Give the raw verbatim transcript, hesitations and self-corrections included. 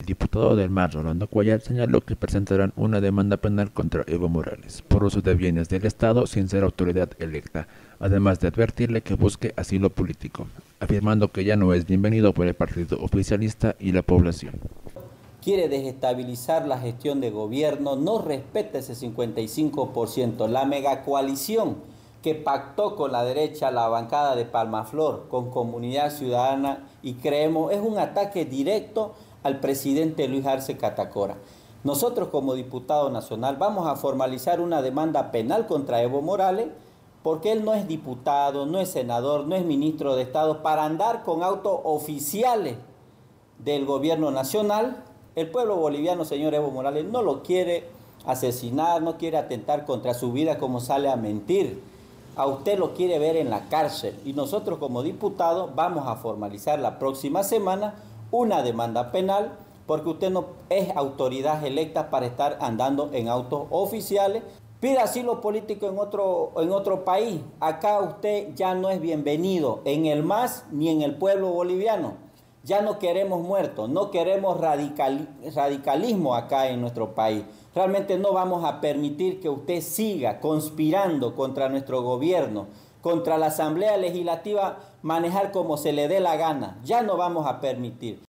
diputado del M A S, Rolando Cuellar, señaló que presentarán una demanda penal contra Evo Morales por uso de bienes del Estado sin ser autoridad electa, además de advertirle que busque asilo político, afirmando que ya no es bienvenido por el partido oficialista y la población. Quiere desestabilizar la gestión de gobierno, no respeta ese cincuenta y cinco por ciento, la megacoalición que pactó con la derecha, la bancada de Palmaflor, con Comunidad Ciudadana y Creemos, es un ataque directo al presidente Luis Arce Catacora. Nosotros como diputado nacional vamos a formalizar una demanda penal contra Evo Morales porque él no es diputado, no es senador, no es ministro de Estado para andar con autos oficiales del gobierno nacional. El pueblo boliviano, señor Evo Morales, no lo quiere asesinar, no quiere atentar contra su vida como sale a mentir. A usted lo quiere ver en la cárcel y nosotros como diputados vamos a formalizar la próxima semana una demanda penal porque usted no es autoridad electa para estar andando en autos oficiales. Pida asilo político en otro, en otro país. Acá usted ya no es bienvenido en el M A S ni en el pueblo boliviano. Ya no queremos muertos, no queremos radical, radicalismo acá en nuestro país. Realmente no vamos a permitir que usted siga conspirando contra nuestro gobierno, contra la Asamblea Legislativa, manejar como se le dé la gana. Ya no vamos a permitir.